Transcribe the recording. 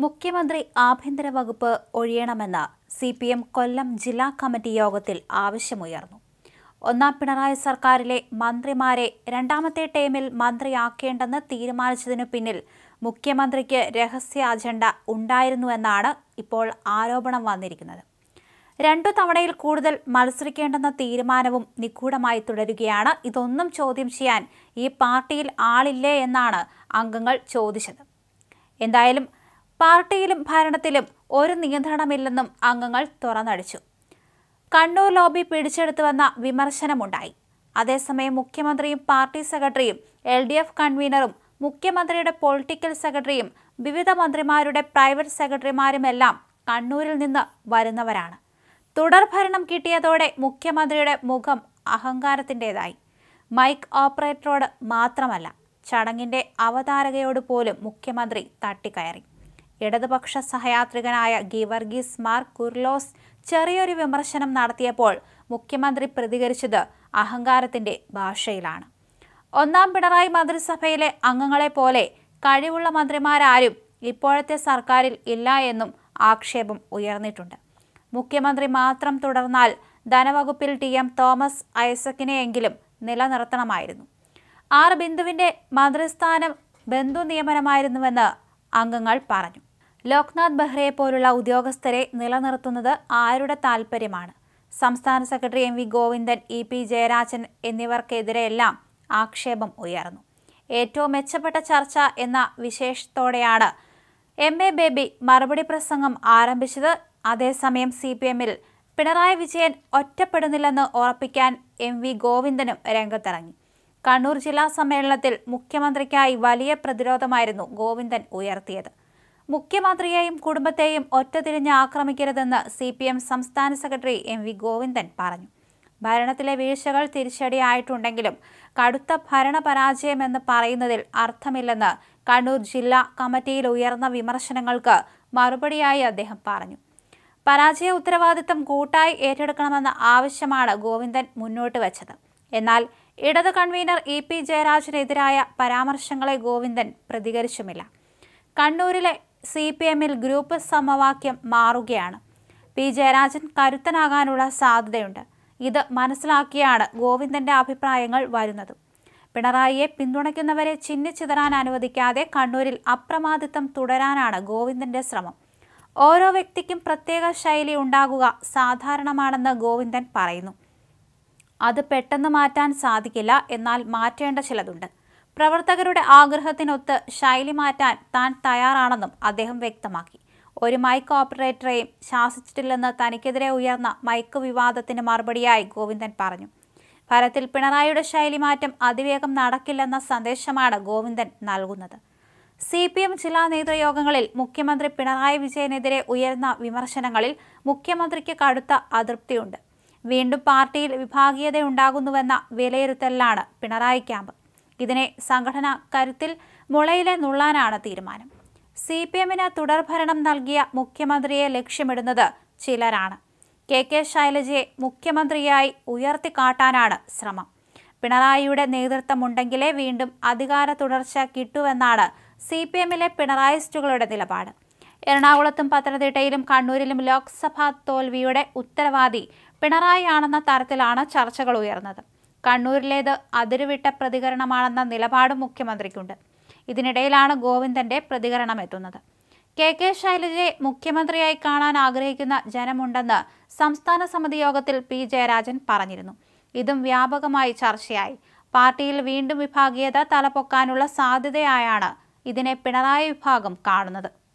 മുഖ്യമന്ത്രി ആഭ്യന്തര വകുപ്പ് ഒഴിയണമെന്ന് CPM കൊല്ലം ജില്ലാ കമ്മിറ്റി യോഗത്തിൽ ആവശ്യമുയർന്നു. ഒന്നാം പിണറായി സർക്കാരിലെ മന്ത്രിമാരെ രണ്ടാമത്തെ ടേമിൽ മന്ത്രിയാക്കേണ്ടെന്ന് തീരുമാനിച്ചതിനു പിന്നിൽ മുഖ്യമന്ത്രിക്ക് രഹസ്യ അജണ്ട ഉണ്ടായിരുന്നുവെന്നാണ് ഇപ്പോൾ ആരോപണം വന്നിരിക്കുന്നത്. 2 തവണയിൽ കൂടുതൽ മത്സരിക്കേണ്ടെന്ന തീരുമാനവും നിഗൂഢമായി തുടരുകയാണ്. ഇതൊന്നും ചോദ്യം ചെയ്യാൻ ഈ പാർട്ടിയിൽ ആളില്ലേ എന്നാണ് അംഗങ്ങൾ ചോദിച്ചത്. എന്തായാലും പാർട്ടിയിലും ഭരണത്തിലും ഒരു നിയന്ത്രണമില്ലെന്നും അംഗങ്ങൾ തുറന്നടിച്ചു. കണ്ണൂർ ലോബി പിടിച്ചെടുത്തുവെന്ന വിമർശനമുണ്ടായി. അതേസമയം മുഖ്യമന്ത്രിയും പാർട്ടി സെക്രട്ടറിയും LDF കൺവീനറും മുഖ്യമന്ത്രിയുടെ പൊളിറ്റിക്കൽ സെക്രട്ടറിയും വിവിധ മന്ത്രിമാരുടെ പ്രൈവറ്റ് സെക്രട്ടറിമാരുമെല്ലാം കണ്ണൂരിൽ നിന്ന് വരുന്നവരാണ്. തുടർഭരണം കിട്ടിയതോടെ മുഖ്യമന്ത്രിയുടെ മുഖം അഹങ്കാരത്തിൻ്റെതായി. മൈക്ക് ഓപ്പറേറ്ററോട് മാത്രമല്ല, ചടങ്ങിൻ്റെ അവതാരകയോട് പോലും മുഖ്യമന്ത്രി തട്ടിക്കയറി. ഇടതുപക്ഷ സഹയാത്രികനായ ഗീവർഗീസ് മാർ കുർലോസ് ചെറിയൊരു വിമർശനം നടത്തിയപ്പോൾ മുഖ്യമന്ത്രി പ്രതികരിച്ചത് അഹങ്കാരത്തിൻ്റെ ഭാഷയിലാണ്. ഒന്നാം പിണറായി മന്ത്രിസഭയിലെ അംഗങ്ങളെ പോലെ കഴിവുള്ള മന്ത്രിമാരാരും ഇപ്പോഴത്തെ സർക്കാരിൽ ഇല്ല എന്നും ആക്ഷേപം ഉയർന്നിട്ടുണ്ട്. മുഖ്യമന്ത്രി മാത്രം തുടർന്നാൽ ധനവകുപ്പിൽ TM തോമസ് ഐസക്കിനെയെങ്കിലും നിലനിർത്തണമായിരുന്നു. ബിന്ദുവിൻ്റെ മന്ത്രിസ്ഥാനം ബന്ധു നിയമനമായിരുന്നുവെന്ന് അംഗങ്ങൾ പറഞ്ഞു. ലോക്നാഥ് ബെഹ്റയെ പോലുള്ള ഉദ്യോഗസ്ഥരെ നിലനിർത്തുന്നത് ആരുടെ താൽപ്പര്യമാണ്? സംസ്ഥാന secretary MV Govindan, EP Jayarajan എന്നിവർക്കെതിരെയെല്ലാം ആക്ഷേപം ഉയർന്നു. ഏറ്റവും മെച്ചപ്പെട്ട ചർച്ച എന്ന വിശേഷത്തോടെയാണ് MA ബേബി മറുപടി പ്രസംഗം ആരംഭിച്ചത്. അതേസമയം CPMൽ പിണറായി വിജയൻ ഒറ്റപ്പെടുന്നില്ലെന്ന് ഉറപ്പിക്കാൻ MV ഗോവിന്ദനും രംഗത്തിറങ്ങി. കണ്ണൂർ ജില്ലാ സമ്മേളനത്തിൽ മുഖ്യമന്ത്രിക്കായി വലിയ പ്രതിരോധമായിരുന്നു ഗോവിന്ദൻ ഉയർത്തിയത്. മുഖ്യമന്ത്രിയെയും കുടുംബത്തെയും ഒറ്റതിരിഞ്ഞ് ആക്രമിക്കരുതെന്ന് CPM സംസ്ഥാന സെക്രട്ടറി MV ഗോവിന്ദൻ പറഞ്ഞു. ഭരണത്തിലെ വീഴ്ചകൾ തിരിച്ചടിയായിട്ടുണ്ടെങ്കിലും കടുത്ത ഭരണപരാജയമെന്ന് പറയുന്നതിൽ അർത്ഥമില്ലെന്ന് കണ്ണൂർ ജില്ലാ കമ്മിറ്റിയിൽ ഉയർന്ന വിമർശനങ്ങൾക്ക് മറുപടിയായി അദ്ദേഹം പറഞ്ഞു. പരാജയ ഉത്തരവാദിത്തം കൂട്ടായി ഏറ്റെടുക്കണമെന്ന ആവശ്യമാണ് ഗോവിന്ദൻ മുന്നോട്ട് വച്ചത്. എന്നാൽ ഇടത് കൺവീനർ EP ജയരാജനെതിരായ പരാമർശങ്ങളെ ഗോവിന്ദൻ പ്രതികരിച്ചുമില്ല. കണ്ണൂരിലെ CPMൽ ഗ്രൂപ്പ് സമവാക്യം മാറുകയാണ്. P ജയരാജൻ കരുത്തനാകാനുള്ള സാധ്യതയുണ്ട്. ഇത് മനസ്സിലാക്കിയാണ് ഗോവിന്ദന്റെ അഭിപ്രായങ്ങൾ വരുന്നത്. പിണറായിയെ പിന്തുണയ്ക്കുന്നവരെ ചിന്നിച്ചിതറാൻ അനുവദിക്കാതെ കണ്ണൂരിൽ അപ്രമാദിത്വം തുടരാനാണ് ഗോവിന്ദന്റെ ശ്രമം. ഓരോ വ്യക്തിക്കും പ്രത്യേക ശൈലി ഉണ്ടാകുക സാധാരണമാണെന്ന് ഗോവിന്ദൻ പറയുന്നു. അത് പെട്ടെന്ന് മാറ്റാൻ സാധിക്കില്ല, എന്നാൽ മാറ്റേണ്ട ചിലതുണ്ട്. പ്രവർത്തകരുടെ ആഗ്രഹത്തിനൊത്ത് ശൈലി മാറ്റാൻ താൻ തയ്യാറാണെന്നും അദ്ദേഹം വ്യക്തമാക്കി. ഒരു മൈക്ക് ഓപ്പറേറ്ററെയും ശാസിച്ചിട്ടില്ലെന്ന് തനിക്കെതിരെ ഉയർന്ന മൈക്ക് വിവാദത്തിന് മറുപടിയായി ഗോവിന്ദൻ പറഞ്ഞു. ഫലത്തിൽ പിണറായിയുടെ ശൈലി മാറ്റം അതിവേഗം നടക്കില്ലെന്ന സന്ദേശമാണ് ഗോവിന്ദൻ നൽകുന്നത്. CPM ജില്ലാ നേതൃയോഗങ്ങളിൽ മുഖ്യമന്ത്രി പിണറായി വിജയനെതിരെ ഉയർന്ന വിമർശനങ്ങളിൽ മുഖ്യമന്ത്രിക്ക് കടുത്ത അതൃപ്തിയുണ്ട്. വീണ്ടും പാർട്ടിയിൽ വിഭാഗീയതയുണ്ടാകുന്നുവെന്ന വിലയിരുത്തലിലാണ് പിണറായി ക്യാമ്പ്. ഇതിനെ സംഘടനാ കരുത്തിൽ മുളയിലെ നുള്ളാനാണ് തീരുമാനം. CPMന് തുടർഭരണം നൽകിയ മുഖ്യമന്ത്രിയെ ലക്ഷ്യമിടുന്നത് ചിലരാണ്. KK ശൈലജയെ മുഖ്യമന്ത്രിയായി ഉയർത്തിക്കാട്ടാനാണ് ശ്രമം. പിണറായിയുടെ നേതൃത്വമുണ്ടെങ്കിലേ വീണ്ടും അധികാര തുടർച്ച കിട്ടുവെന്നാണ് CPMലെ പിണറായിസ്റ്റുകളുടെ നിലപാട്. എറണാകുളത്തും പത്തനംതിട്ടയിലും കണ്ണൂരിലും ലോക്സഭാ തോൽവിയുടെ ഉത്തരവാദി പിണറായിയാണെന്ന തരത്തിലാണ് ചർച്ചകൾ ഉയർന്നത്. കണ്ണൂരിലേത് അതിരുവിട്ട പ്രതികരണമാണെന്ന നിലപാടും മുഖ്യമന്ത്രിക്കുണ്ട്. ഇതിനിടയിലാണ് ഗോവിന്ദന്റെ പ്രതികരണം എത്തുന്നത്. KK ശൈലജയെ മുഖ്യമന്ത്രിയായി കാണാൻ ആഗ്രഹിക്കുന്ന ജനമുണ്ടെന്ന് സംസ്ഥാന സമിതി യോഗത്തിൽ P ജയരാജൻ പറഞ്ഞിരുന്നു. ഇതും വ്യാപകമായി ചർച്ചയായി. പാർട്ടിയിൽ വീണ്ടും വിഭാഗീയത തലപൊക്കാനുള്ള സാധ്യതയായാണ് ഇതിനെ പിണറായി വിഭാഗം കാണുന്നത്.